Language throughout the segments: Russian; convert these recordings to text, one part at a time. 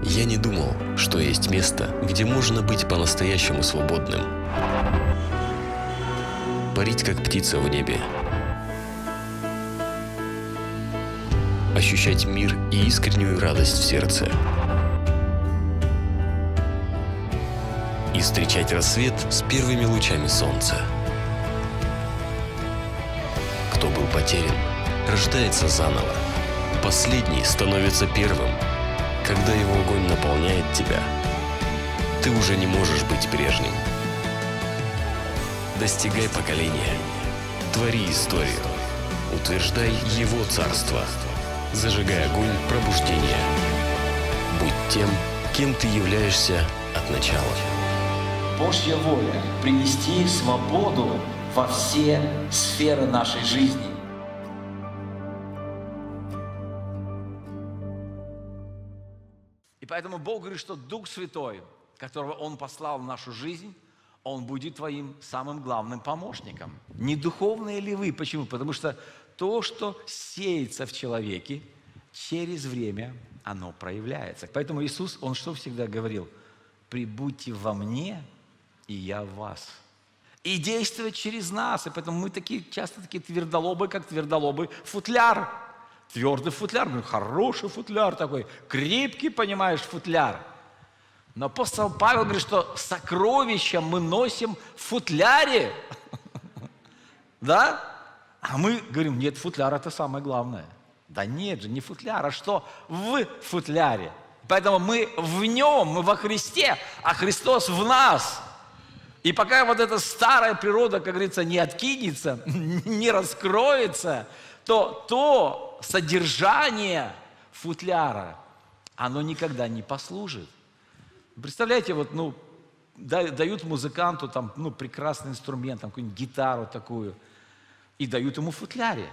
Я не думал, что есть место, где можно быть по-настоящему свободным. Парить, как птица в небе. Ощущать мир и искреннюю радость в сердце. И встречать рассвет с первыми лучами солнца. Кто был потерян, рождается заново. Последний становится первым. Когда его огонь наполняет тебя, ты уже не можешь быть прежним. Достигай поколения, твори историю, утверждай его царство, зажигай огонь пробуждения. Будь тем, кем ты являешься от начала. Божья воля – принести свободу во все сферы нашей жизни. И поэтому Бог говорит, что Дух Святой, которого Он послал в нашу жизнь, Он будет твоим самым главным помощником. Не духовные ли вы? Почему? Потому что то, что сеется в человеке, через время оно проявляется. Поэтому Иисус, Он что всегда говорил? «Прибудьте во мне, и я в вас». И действовать через нас. И поэтому мы часто такие твердолобы, как твердолобый футляр. Твердый футляр, ну, хороший футляр такой, крепкий, понимаешь, футляр. Но апостол Павел говорит, что сокровища мы носим в футляре. Да? А мы говорим, нет, футляр это самое главное. Да нет же, не футляр, а что в футляре. Поэтому мы в нем, мы во Христе, а Христос в нас. И пока вот эта старая природа, как говорится, не откинется, не раскроется, то содержание футляра, оно никогда не послужит. Представляете, вот, дают музыканту там, прекрасный инструмент, там, какую-нибудь гитару такую, и дают ему в футляре.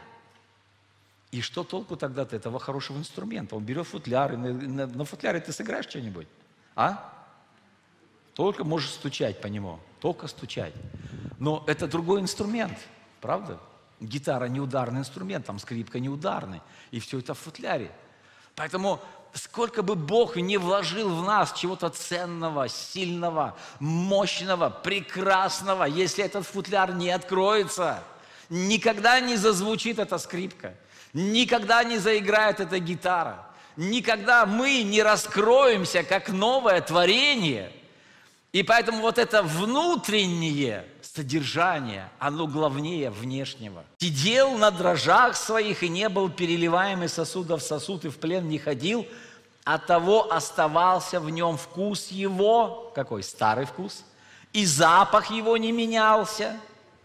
И что толку тогда от этого хорошего инструмента? Он берет футляр, и на футляре ты сыграешь что-нибудь? А? Только можешь стучать по нему, только стучать. Но это другой инструмент, правда? Гитара не ударный инструмент, там скрипка не ударный. И все это в футляре. Поэтому сколько бы Бог не вложил в нас чего-то ценного, сильного, мощного, прекрасного, если этот футляр не откроется, никогда не зазвучит эта скрипка, никогда не заиграет эта гитара, никогда мы не раскроемся как новое творение. И поэтому вот это внутреннее содержание, оно главнее внешнего. «Сидел на дрожжах своих и не был переливаем из сосуда в сосуд, и в плен не ходил, оттого оставался в нем вкус его». Какой? Старый вкус. «И запах его не менялся».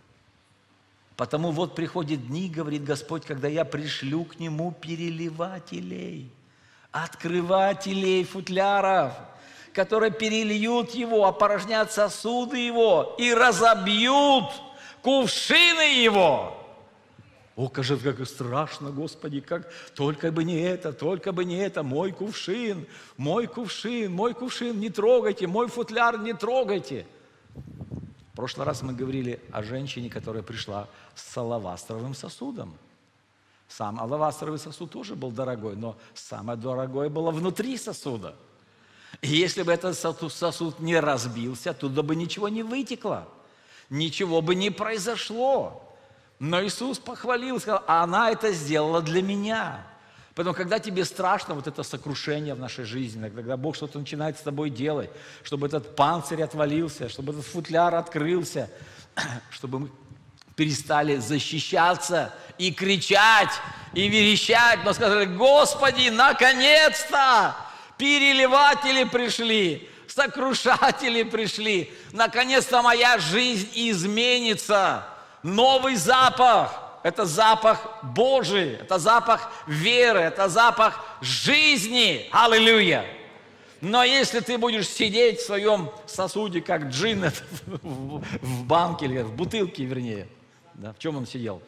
Потому вот приходят дни, говорит Господь, когда я пришлю к нему переливателей, открывателей футляров, которые перельют его, опорожнят сосуды его и разобьют кувшины его. О, кажется, как страшно, Господи, как только бы не это, мой кувшин, мой кувшин, мой кувшин, не трогайте, мой футляр не трогайте. В прошлый раз мы говорили о женщине, которая пришла с алавастровым сосудом. Сам алавастровый сосуд тоже был дорогой, но самое дорогое было внутри сосуда. И если бы этот сосуд не разбился, туда бы ничего не вытекло, ничего бы не произошло. Но Иисус похвалил, сказал, а она это сделала для меня. Поэтому, когда тебе страшно, вот это сокрушение в нашей жизни, когда Бог что-то начинает с тобой делать, чтобы этот панцирь отвалился, чтобы этот футляр открылся, чтобы мы перестали защищаться и кричать, и верещать, но сказали, Господи, наконец-то! Переливатели пришли, сокрушатели пришли. Наконец-то моя жизнь изменится. Новый запах. Это запах Божий, это запах веры, это запах жизни. Аллилуйя. Но если ты будешь сидеть в своем сосуде, как джин в банке, или в бутылке, вернее. Да, в чем он сидел?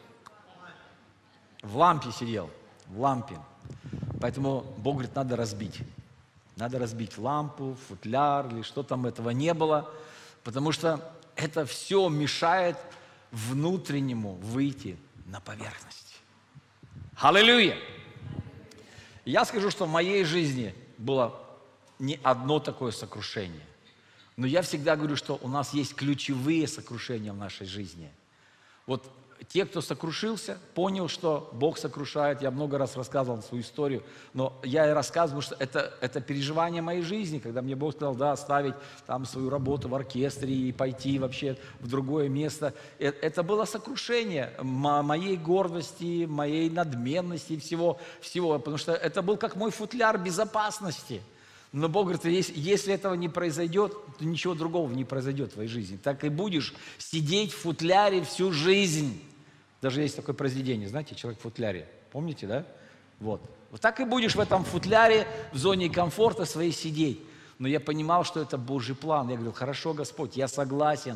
В лампе сидел. В лампе. Поэтому Бог говорит, надо разбить. Надо разбить лампу, футляр, или что там этого не было, потому что это все мешает внутреннему выйти на поверхность. Аллилуйя! Я скажу, что в моей жизни было не одно такое сокрушение. Но я всегда говорю, что у нас есть ключевые сокрушения в нашей жизни. Вот те, кто сокрушился, понял, что Бог сокрушает. Я много раз рассказывал свою историю, но я и рассказываю, что это переживание моей жизни, когда мне Бог сказал, да, оставить там свою работу в оркестре и пойти вообще в другое место. Это было сокрушение моей гордости, моей надменности, всего, потому что это был как мой футляр безопасности. Но Бог говорит, если этого не произойдет, то ничего другого не произойдет в твоей жизни. Так и будешь сидеть в футляре всю жизнь. Даже есть такое произведение, знаете, «Человек в футляре». Помните, да? Вот так и будешь в этом футляре, в зоне комфорта своей сидеть. Но я понимал, что это Божий план. Я говорил, хорошо, Господь, я согласен.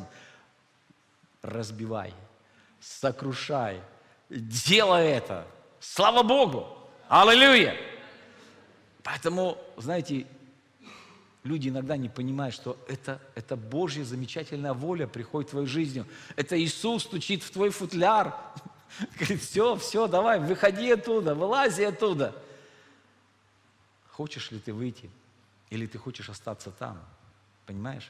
Разбивай, сокрушай, делай это. Слава Богу! Аллилуйя! Поэтому, знаете, люди иногда не понимают, что это Божья замечательная воля приходит в твою жизнь. Это Иисус стучит в твой футляр. Говорит, все, давай, выходи оттуда, вылази оттуда. Хочешь ли ты выйти? Или ты хочешь остаться там? Понимаешь?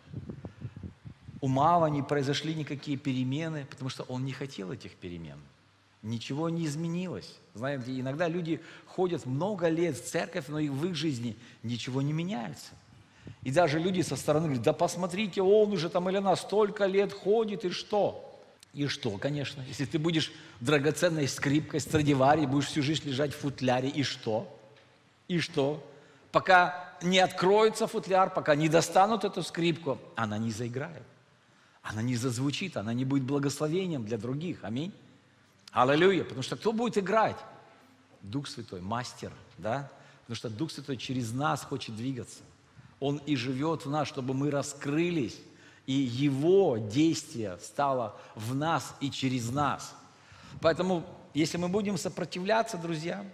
У Мава не произошли никакие перемены, потому что он не хотел этих перемен. Ничего не изменилось. Знаете, иногда люди ходят много лет в церковь, но в их жизни ничего не меняется. И даже люди со стороны говорят, да посмотрите, он уже там или она столько лет ходит, и что? И что, конечно, если ты будешь драгоценной скрипкой, Страдивари, будешь всю жизнь лежать в футляре, и что? И что? Пока не откроется футляр, пока не достанут эту скрипку, она не заиграет, она не зазвучит, она не будет благословением для других. Аминь. Аллилуйя. Потому что кто будет играть? Дух Святой, мастер, да? Потому что Дух Святой через нас хочет двигаться. Он и живет в нас, чтобы мы раскрылись, и Его действие стало в нас и через нас. Поэтому, если мы будем сопротивляться, друзья,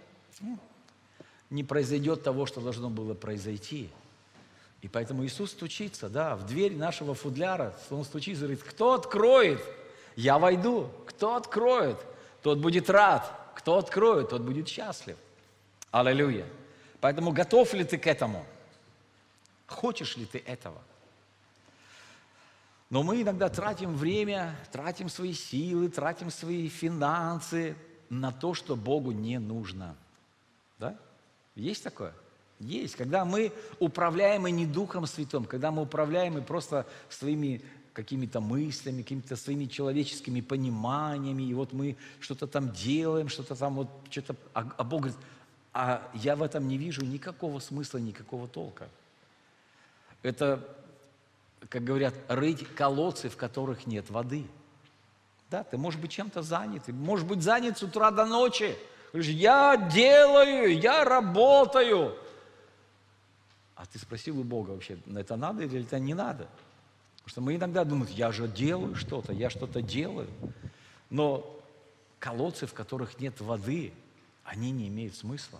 не произойдет того, что должно было произойти. И поэтому Иисус стучится, да, в дверь нашего футляра. Он стучится и говорит, кто откроет, я войду. Кто откроет, тот будет рад. Кто откроет, тот будет счастлив. Аллилуйя. Поэтому готов ли ты к этому? Хочешь ли ты этого? Но мы иногда тратим время, тратим свои силы, тратим свои финансы на то, что Богу не нужно. Да? Есть такое? Есть. Когда мы управляемы не Духом Святым, когда мы управляемы просто своими какими-то мыслями, какими-то своими человеческими пониманиями, и вот мы что-то там делаем, что-то там вот, что-то, а Бог говорит, а я в этом не вижу никакого смысла, никакого толка. Это, как говорят, рыть колодцы, в которых нет воды. Да, ты можешь быть чем-то занят, ты можешь быть занят с утра до ночи. Говоришь, я делаю, я работаю. А ты спросил у Бога вообще, это надо или это не надо? Потому что мы иногда думаем, я же делаю что-то, я что-то делаю. Но колодцы, в которых нет воды, они не имеют смысла.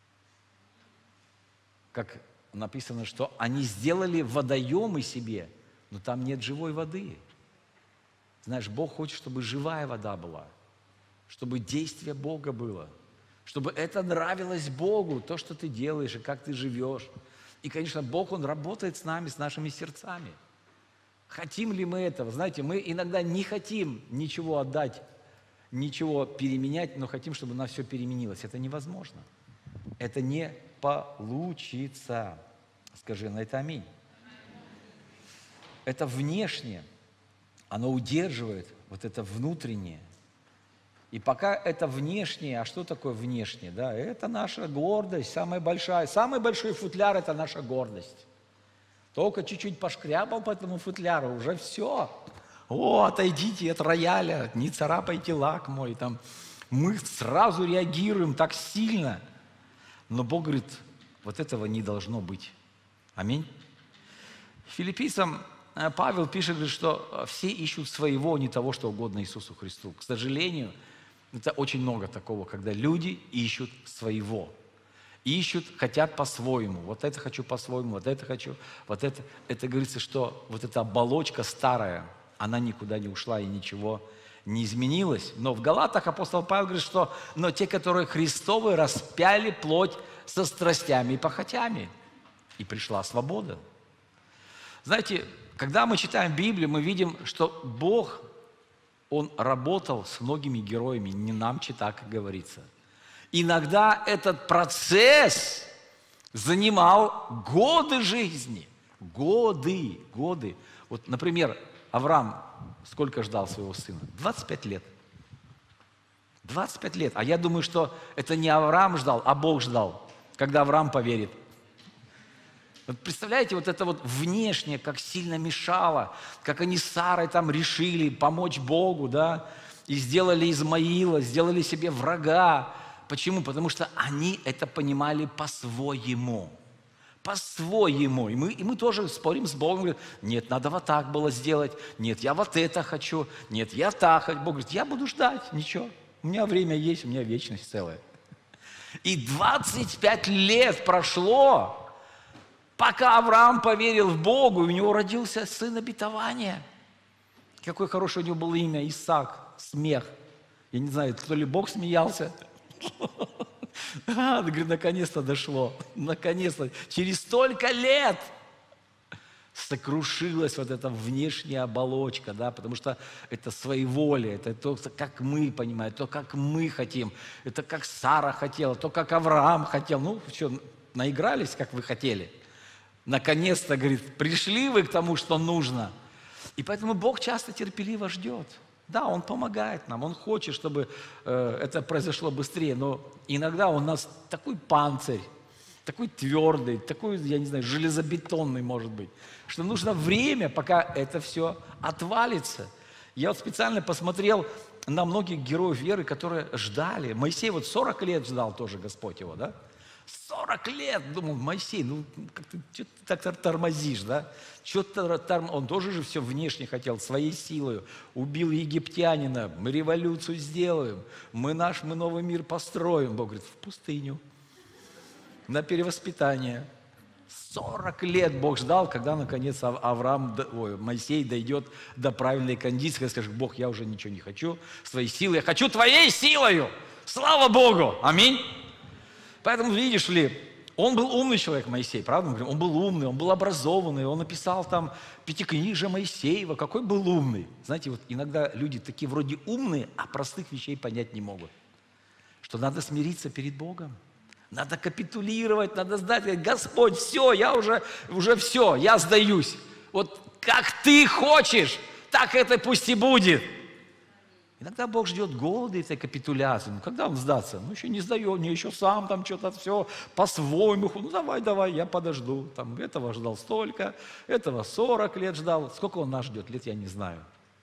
Как написано, что они сделали водоемы себе, но там нет живой воды. Знаешь, Бог хочет, чтобы живая вода была, чтобы действие Бога было, чтобы это нравилось Богу, то, что ты делаешь и как ты живешь. И, конечно, Бог, Он работает с нами, с нашими сердцами. Хотим ли мы этого? Знаете, мы иногда не хотим ничего отдать, ничего переменять, но хотим, чтобы у нас все переменилось. Это невозможно. Это не получится. Скажи на это аминь. Это внешнее, оно удерживает вот это внутреннее. И пока это внешнее, а что такое внешнее? Да, это наша гордость, самая большая. Самый большой футляр – это наша гордость. Только чуть-чуть пошкрябал по этому футляру, уже все. О, отойдите от рояля, не царапайте лак мой. Там. Мы сразу реагируем так сильно. Но Бог говорит, вот этого не должно быть. Аминь. Филиппийцам Павел пишет, что все ищут своего, не того, что угодно Иисусу Христу. К сожалению, это очень много такого, когда люди ищут своего. Ищут, хотят по-своему. Вот это хочу по-своему, вот это хочу, вот это. Это говорится, что вот эта оболочка старая, она никуда не ушла и ничего не изменилось. Но в Галатах апостол Павел говорит, что но те, которые Христовы, распяли плоть со страстями и похотями. и пришла свобода. Знаете, когда мы читаем Библию, мы видим, что Бог, Он работал с многими героями, не нам читать, как говорится. Иногда этот процесс занимал годы жизни. Годы. Вот, например, Авраам сколько ждал своего сына? 25 лет. 25 лет. А я думаю, что это не Авраам ждал, а Бог ждал, когда Авраам поверит. Вот представляете, вот это вот внешнее, как сильно мешало, как они с Сарой там решили помочь Богу, да, и сделали Измаила, сделали себе врага. Почему? Потому что они это понимали по-своему. По-своему. И мы тоже спорим с Богом. Говорим, нет, надо вот так было сделать. Нет, я вот это хочу. Нет, я так хочу. Бог говорит, я буду ждать. Ничего. У меня время есть, у меня вечность целая. И 25 лет прошло, пока Авраам поверил в Бога, и у него родился сын обетования. Какое хорошее у него было имя, Исаак, смех. Я не знаю, то ли Бог смеялся. Говорит, наконец-то дошло. Наконец-то. Через столько лет сокрушилась вот эта внешняя оболочка, да, потому что это своеволие, это то, как мы понимаем, то, как мы хотим, это как Сара хотела, то, как Авраам хотел. Ну, что, наигрались, как вы хотели. Наконец-то, говорит, пришли вы к тому, что нужно. И поэтому Бог часто терпеливо ждет. Да, Он помогает нам, Он хочет, чтобы это произошло быстрее, но иногда у нас такой панцирь, такой твердый, такой, я не знаю, железобетонный, может быть, что нужно время, пока это все отвалится. Я вот специально посмотрел на многих героев веры, которые ждали. Моисей вот 40 лет ждал тоже Господь его, да? 40 лет, думал, Моисей, ну, как ты, что ты так тормозишь, да? Он тоже же все внешне хотел, своей силой. Убил египтянина, мы революцию сделаем, мы новый мир построим. Бог говорит, в пустыню, на перевоспитание. 40 лет Бог ждал, когда, наконец, Моисей дойдет до правильной кондиции, скажет, Бог, я уже ничего не хочу, своей силой, я хочу твоей силою. Слава Богу! Аминь! Поэтому, видишь ли, он был умный человек, Моисей, правда? Мы говорим, он был умный, он был образованный, он написал там Пятикнижие Моисеева, какой был умный. Знаете, вот иногда люди такие вроде умные, а простых вещей понять не могут. Что надо смириться перед Богом, надо капитулировать, надо сдать, говорить, Господь, все, я уже все, я сдаюсь. Вот как ты хочешь, так это пусть и будет. Иногда Бог ждет годы этой капитуляции. Ну, когда он сдаться? Ну, еще не сдает, не еще сам там что-то все по-своему. Ну, давай, я подожду. Там, этого ждал столько, этого 40 лет ждал. Сколько он нас ждет лет, я не знаю.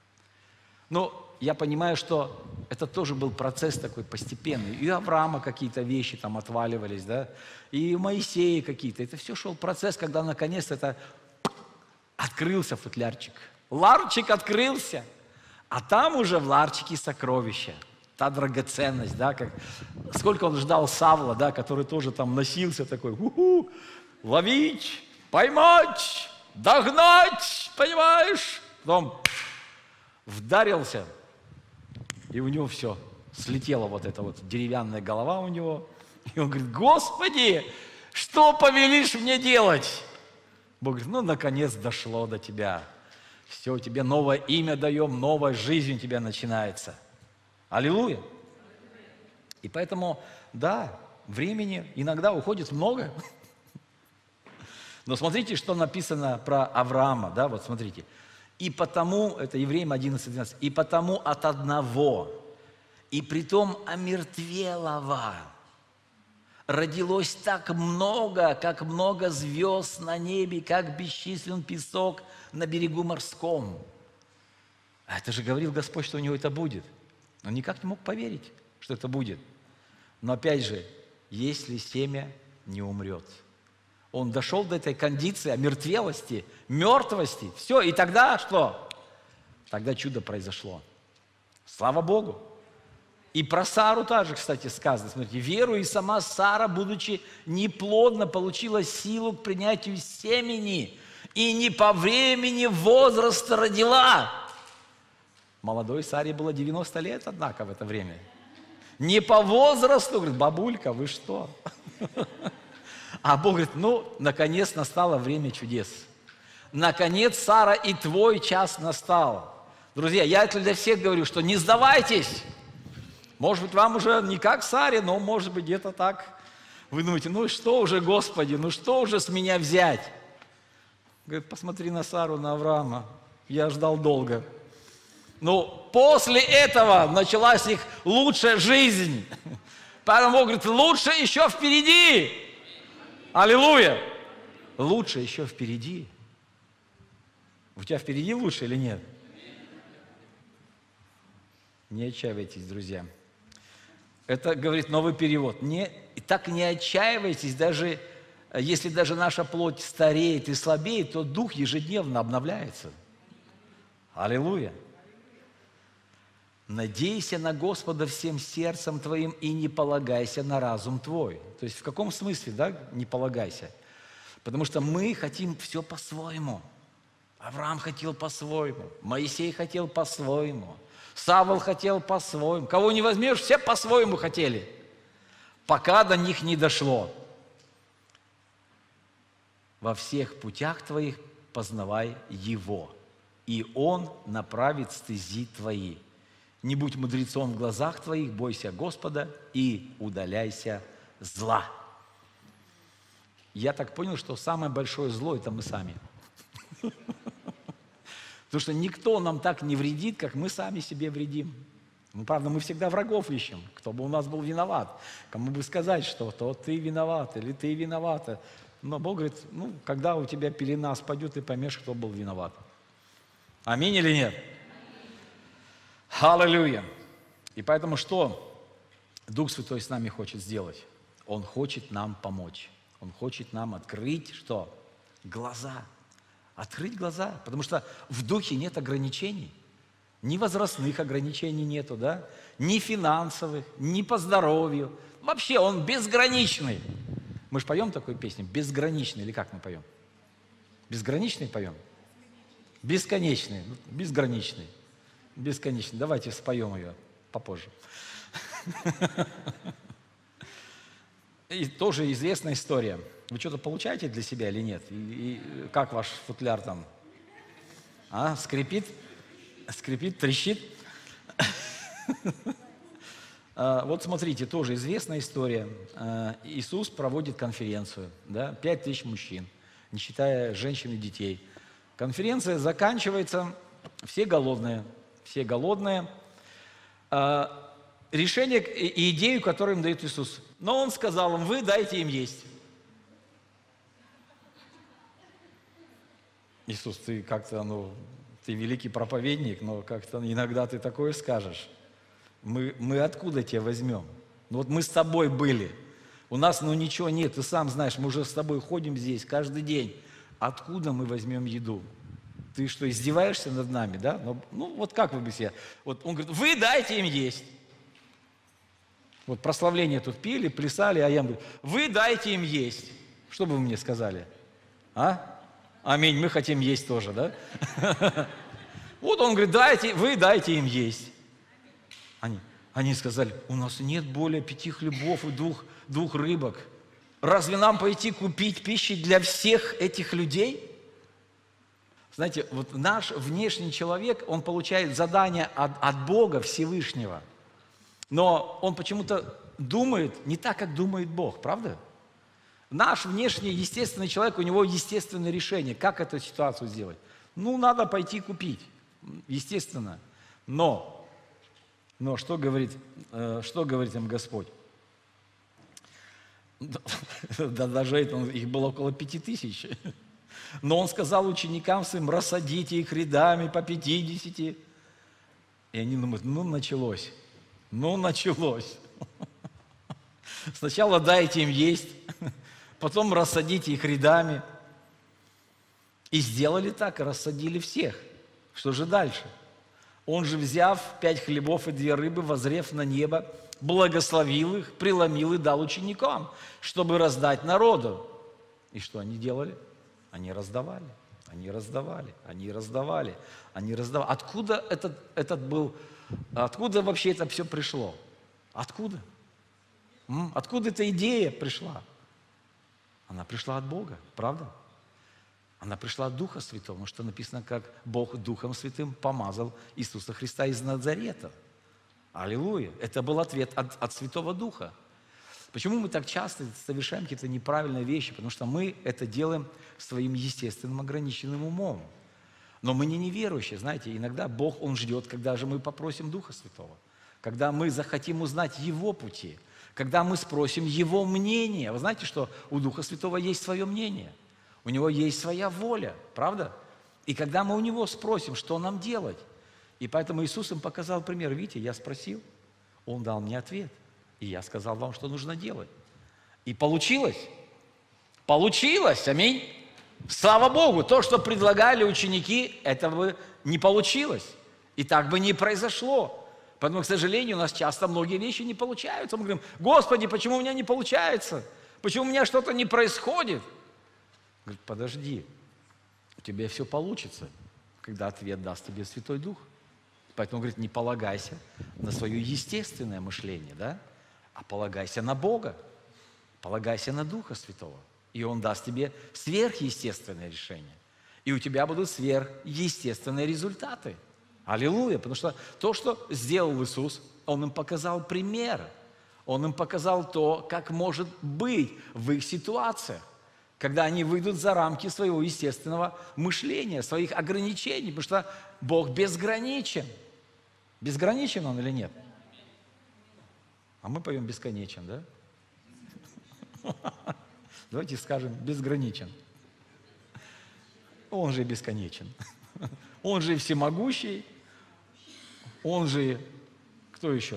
Но я понимаю, что это тоже был процесс такой постепенный. И у Авраама какие-то вещи там отваливались, да, и у Моисея какие-то. Это все шел процесс, когда наконец это открылся футлярчик. Ларчик открылся. А там уже в ларчике сокровища, та драгоценность, да, как сколько он ждал Савла, да, который тоже там носился такой, ловить, поймать, догнать, понимаешь? Потом вдарился, и у него все, слетела вот эта вот деревянная голова у него, и он говорит, Господи, что повелишь мне делать? Бог говорит, ну, наконец дошло до тебя. Все, тебе новое имя даем, новая жизнь у тебя начинается. Аллилуйя! И поэтому, да, времени иногда уходит много. Но смотрите, что написано про Авраама, да, вот смотрите. И потому, это Евреям 11:12, и потому от одного, и притом омертвелого, родилось так много, как много звезд на небе, как бесчислен песок на берегу морском. А это же говорил Господь, что у него это будет. Он никак не мог поверить, что это будет. Но опять же, если семя не умрет. Он дошел до этой кондиции омертвелости, мертвости. Все, и тогда что? Тогда чудо произошло. Слава Богу. И про Сару также, кстати, сказано. Смотрите, веру и сама Сара, будучи неплодна, получила силу к принятию семени и не по времени возраста родила. Молодой Саре было 90 лет, однако, в это время. Не по возрасту, говорит, бабулька, вы что? А Бог говорит, ну, наконец настало время чудес. Наконец, Сара, и твой час настал. Друзья, я это для всех говорю, что не сдавайтесь. Может быть, вам уже не как Саре, но может быть где-то так. Вы думаете, ну что уже, Господи, ну что уже с меня взять? Говорит, посмотри на Сару, на Авраама. Я ждал долго. Но после этого началась их лучшая жизнь. Поэтому Бог говорит, лучше еще впереди. Аллилуйя. Лучше еще впереди. У тебя впереди лучше или нет? Не отчаивайтесь, друзья. Это говорит новый перевод. Так не отчаивайтесь, даже если даже наша плоть стареет и слабеет, то дух ежедневно обновляется. Аллилуйя. Надейся на Господа всем сердцем твоим и не полагайся на разум твой. То есть в каком смысле, да, не полагайся? Потому что мы хотим все по-своему. Авраам хотел по-своему, Моисей хотел по-своему, Савл хотел по-своему. Кого не возьмешь, все по-своему хотели, пока до них не дошло. Во всех путях твоих познавай Его, и Он направит стези твои. Не будь мудрецом в глазах твоих, бойся Господа и удаляйся зла. Я так понял, что самое большое зло – это мы сами. Потому что никто нам так не вредит, как мы сами себе вредим. Ну, правда, мы всегда врагов ищем, кто бы у нас был виноват. Кому бы сказать, что то ты виноват или ты виновата. Но Бог говорит, ну, когда у тебя пелена спадет, ты поймешь, кто был виноват. Аминь или нет? Аллилуйя. И поэтому что Дух Святой с нами хочет сделать? Он хочет нам помочь. Он хочет нам открыть что? Глаза. Открыть глаза. Потому что в Духе нет ограничений. Ни возрастных ограничений нету, да? Ни финансовых, ни по здоровью. Вообще Он безграничный. Мы же поем такую песню? Безграничный. Или как мы поем? Безграничный поем? Бесконечный. Безграничный. Бесконечный. Давайте споем ее попозже. И тоже известная история. Вы что-то получаете для себя или нет? И как ваш футляр там? А, скрипит? Скрипит, трещит? Вот смотрите, тоже известная история. Иисус проводит конференцию, да, 5000 мужчин, не считая женщин и детей. Конференция заканчивается, все голодные. Все голодные. Решение и идею, которую им дает Иисус. Но Он сказал им, вы дайте им есть. Иисус, ты как-то, ты великий проповедник, но как-то иногда ты такое скажешь. Мы откуда тебя возьмем? Ну вот мы с тобой были. У нас, ничего нет, ты сам знаешь, мы уже с тобой ходим здесь каждый день. Откуда мы возьмем еду? Ты что, издеваешься над нами, да? Вот как вы бы себе... Вот он говорит, вы дайте им есть. Вот прославление тут пели, плясали, а я им говорю, вы дайте им есть. Что бы вы мне сказали? А? Аминь, мы хотим есть тоже, да? Вот он говорит, вы дайте им есть. Они сказали, у нас нет более 5 хлебов и двух рыбок. Разве нам пойти купить пищи для всех этих людей? Знаете, вот наш внешний человек, он получает задание от Бога Всевышнего. Но он почему-то думает не так, как думает Бог, правда? Наш внешний, естественный человек, у него естественное решение, как эту ситуацию сделать. Надо пойти купить, естественно. Но что говорит им Господь? Да, даже их было около 5000. Но Он сказал ученикам своим, рассадите их рядами по 50. И они думают, началось. Началось. Сначала дайте им есть, потом рассадите их рядами. И сделали так, и рассадили всех. Что же дальше? Он же, взяв 5 хлебов и 2 рыбы, воззрев на небо, благословил их, преломил и дал ученикам, чтобы раздать народу. И что они делали? Они раздавали, они раздавали, они раздавали, они раздавали. Откуда откуда вообще это все пришло? Откуда? Откуда эта идея пришла? Она пришла от Бога, правда? Она пришла от Духа Святого, потому что написано, как Бог Духом Святым помазал Иисуса Христа из Назарета. Аллилуйя! Это был ответ от Святого Духа. Почему мы так часто совершаем какие-то неправильные вещи? Потому что мы это делаем своим естественным ограниченным умом. Но мы не неверующие, знаете, иногда Бог, Он ждет, когда же мы попросим Духа Святого, когда мы захотим узнать Его пути, когда мы спросим Его мнение. Вы знаете, что у Духа Святого есть свое мнение, у Него есть своя воля, правда? И когда мы у Него спросим, что нам делать, и поэтому Иисус им показал пример. Видите, я спросил, Он дал мне ответ, и я сказал вам, что нужно делать. И получилось. Получилось, аминь. Слава Богу, то, что предлагали ученики, этого не получилось. И так бы не произошло. Поэтому, к сожалению, у нас часто многие вещи не получаются. Мы говорим: Господи, почему у меня не получается? Почему у меня что-то не происходит? Говорит: подожди, у тебя все получится, когда ответ даст тебе Святой Дух. Поэтому, говорит, не полагайся на свое естественное мышление, да? А полагайся на Бога, полагайся на Духа Святого. И Он даст тебе сверхъестественное решение. И у тебя будут сверхъестественные результаты. Аллилуйя! Потому что то, что сделал Иисус, Он им показал пример. Он им показал то, как может быть в их ситуациях, когда они выйдут за рамки своего естественного мышления, своих ограничений. Потому что Бог безграничен. Безграничен Он или нет? А мы поем бесконечен, да? Давайте скажем: безграничен. Он же бесконечен. Он же всемогущий. Он же, кто еще?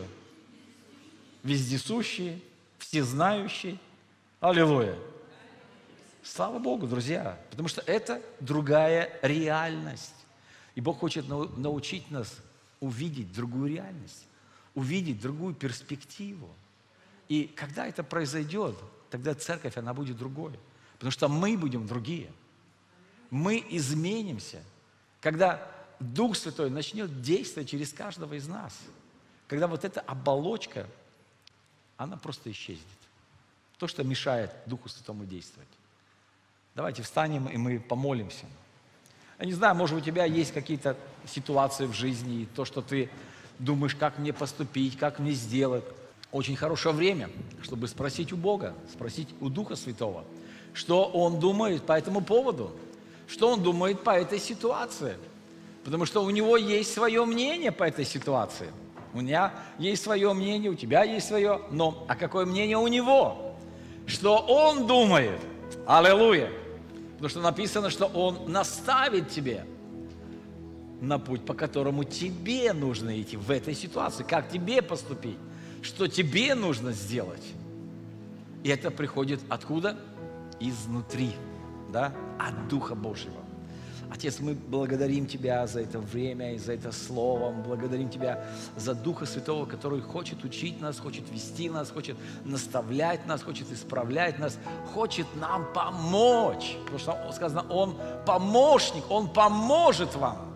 Вездесущий, всезнающий. Аллилуйя. Слава Богу, друзья. Потому что это другая реальность. И Бог хочет научить нас увидеть другую реальность, увидеть другую перспективу. И когда это произойдет, тогда церковь, она будет другой. Потому что мы будем другие. Мы изменимся, когда Дух Святой начнет действовать через каждого из нас. Когда вот эта оболочка, она просто исчезнет. То, что мешает Духу Святому действовать. Давайте встанем, и мы помолимся. Я не знаю, может, у тебя есть какие-то ситуации в жизни, и то, что ты думаешь, как мне поступить, как мне сделать. Очень хорошее время, чтобы спросить у Бога, спросить у Духа Святого, что Он думает по этому поводу, что Он думает по этой ситуации. Потому что у Него есть свое мнение по этой ситуации. У меня есть свое мнение, у тебя есть свое, но а какое мнение у Него? Что Он думает? Аллилуйя! Потому что написано, что Он наставит тебе на путь, по которому тебе нужно идти в этой ситуации, как тебе поступить, что тебе нужно сделать. И это приходит откуда? Изнутри, да? От Духа Божьего. Отец, мы благодарим Тебя за это время и за это слово. Мы благодарим Тебя за Духа Святого, который хочет учить нас, хочет вести нас, хочет наставлять нас, хочет исправлять нас, хочет нам помочь. Потому что сказано, Он помощник, Он поможет вам.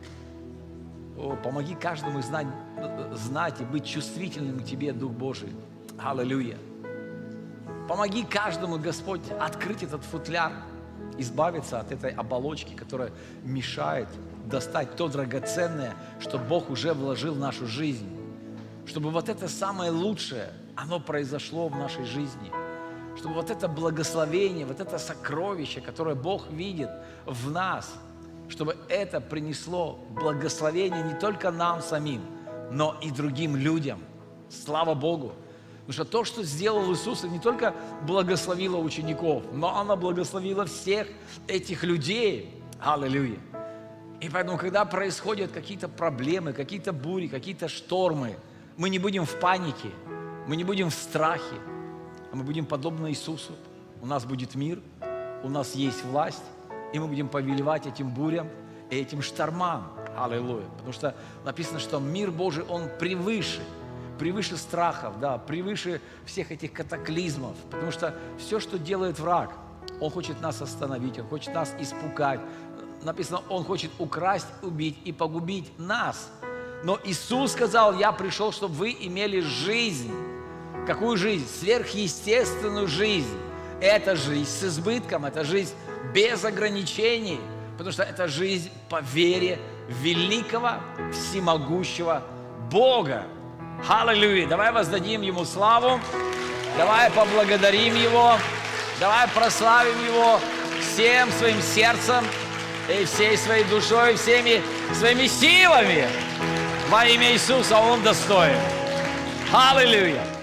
О, помоги каждому знать и быть чувствительным к Тебе, Дух Божий. Аллилуйя. Помоги каждому, Господь, открыть этот футляр, избавиться от этой оболочки, которая мешает достать то драгоценное, что Бог уже вложил в нашу жизнь. Чтобы вот это самое лучшее, оно произошло в нашей жизни. Чтобы вот это благословение, вот это сокровище, которое Бог видит в нас, чтобы это принесло благословение не только нам самим, но и другим людям. Слава Богу! Потому что то, что сделал Иисус, не только благословило учеников, но оно благословило всех этих людей. Аллилуйя! И поэтому, когда происходят какие-то проблемы, какие-то бури, какие-то штормы, мы не будем в панике, мы не будем в страхе, а мы будем подобны Иисусу. У нас будет мир, у нас есть власть, и мы будем повелевать этим бурям и этим штормам. Аллилуйя! Потому что написано, что мир Божий, он превыше страхов, да, превыше всех этих катаклизмов. Потому что все, что делает враг, он хочет нас остановить, он хочет нас испугать. Написано, он хочет украсть, убить и погубить нас. Но Иисус сказал, я пришел, чтобы вы имели жизнь. Какую жизнь? Сверхъестественную жизнь. это жизнь с избытком, это жизнь без ограничений, потому что это жизнь по вере в великого, всемогущего Бога. Аллилуйя! Давай воздадим Ему славу, давай поблагодарим Его, давай прославим Его всем своим сердцем и всей своей душой, всеми своими силами. Во имя Иисуса Он достоин. Аллилуйя!